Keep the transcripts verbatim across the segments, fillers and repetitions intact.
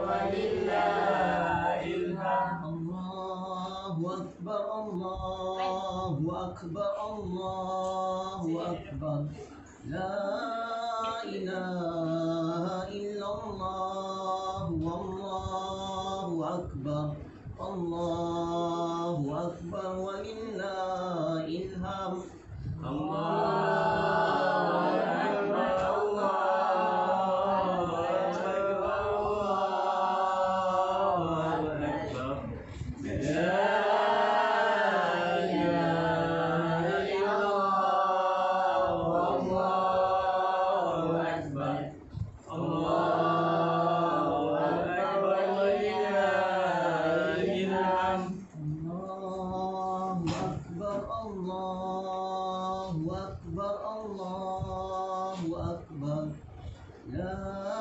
walillahil hamd. Allahu akbar, Allahu akbar, Allahu akbar. La ilaha illallah, wallahu akbar. Allahu akbar walillahil hamd. Allahu akbar, Allahu akbar, Allahu akbar. La ilaha illallah, wallahu akbar. Allahu akbar walillahil hamd. Allahu akbar, Allahu akbar, Allahu akbar. La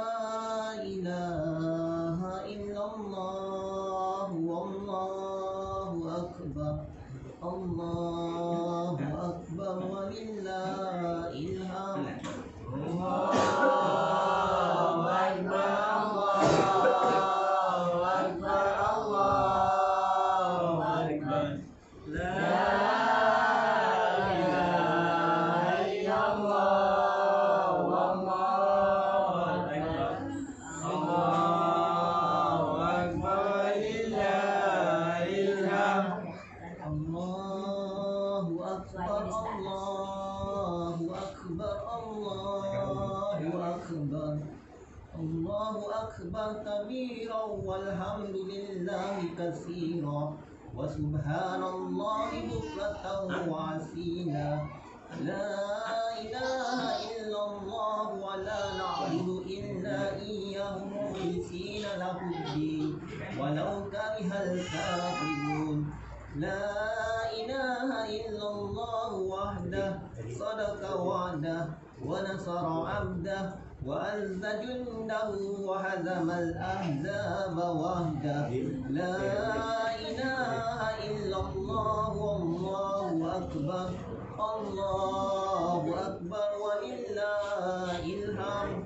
ilaha illallah, wallahu akbar. Allahu akbar walillahil hamd. Allahu akbar, Allahu akbar, Allahu akbar. La ilaha illallah, wallahu akbar. Allahu akbar walillahil hamd. Allahu akbar, Allahu akbar, Allahu akbar. Allahu akbar kabiran walhamdulillahi katsiran wa subhanallahi bukratan wa asila. La ilaha illallah wa la na'budu illa iyyahu mukhlisina lahuddin walau karihal kafirun. La ilaha illallah wahdah sadaqa wa'dah wa nasara 'abdah wa azza jundahu wa hazamal ahzaba wahdah. La ilaha illallah wallahu akbar. Allahu akbar walillahil hamd.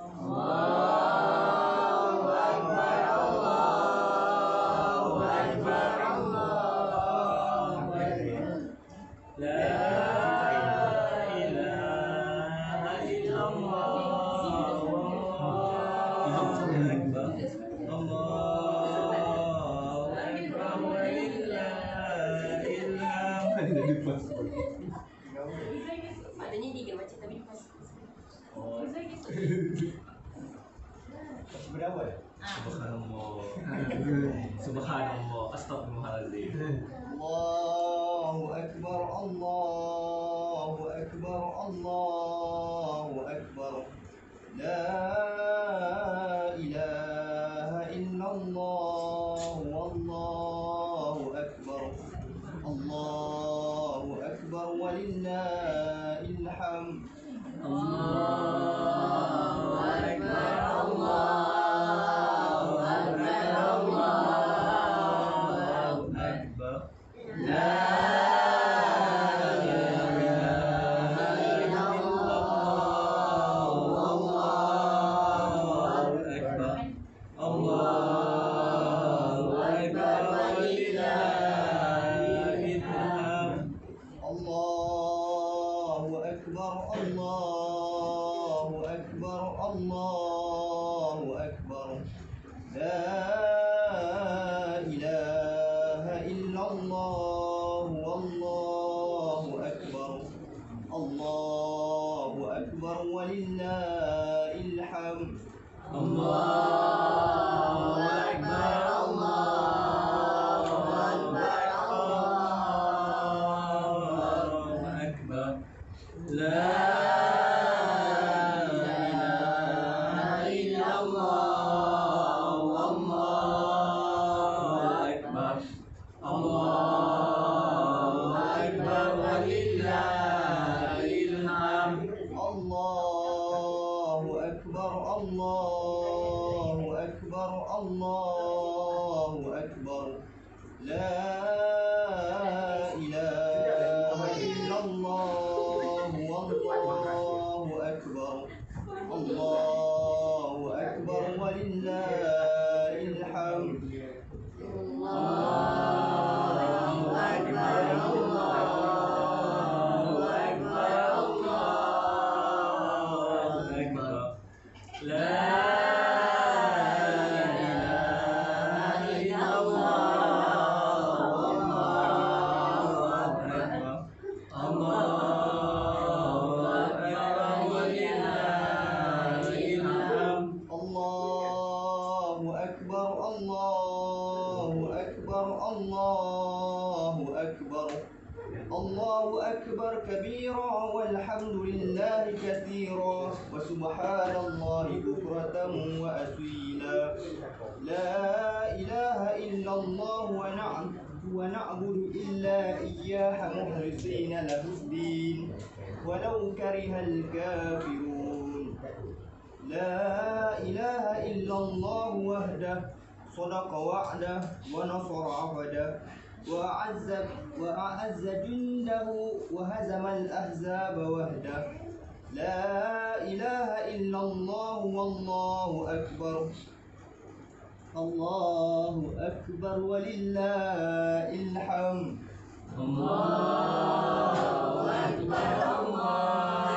Allahu akbar, Allahu akbar, Allahu akbar. La ilaha illallah, Allahu akbar. Allahu akbar walillahil hamd. Adanya tiga macam tapi pas. Oh. Berapa ya? Subhanallah. Subhanallah. Astagfirullahaladzim. Allahu akbar, Allahu akbar, Allahu akbar. La ilaha illallah, wallahu akbar. Allahu akbar walillahil hamd. Allahu akbar, Allahu akbar, Allahu akbar. La ilaha illallah, wallahu akbar. Allahu akbar walillahil hamd. Allahu akbar, Allahu akbar, Allahu akbar. La ilaha illallah, wallahu akbar. Allahu akbar walillahil hamd. Allahu akbar, Allahu akbar, Allahu akbar. La ilaha illallah, wallahu akbar. Allahu akbar walillahil hamd. Allahu akbar, Allahu akbar, Allahu akbar. La ilaha illallah, wallahu akbar. Allahu akbar walillahil الله أكبر الله أكبر الله أكبر كبيرا والحمد لله كثيرا وسبحان الله بكرة وأصيلا لا إله إلا الله ونعم ونعبد إلا إياه مخلصين له الدين ولو كره الكافرون لا إله إلا الله وحده صدق وعده ونصر عبده وأعز وأعز جنده وهزم الأحزاب وحده لا إله إلا الله والله أكبر الله أكبر ولله الحمد الله أكبر الله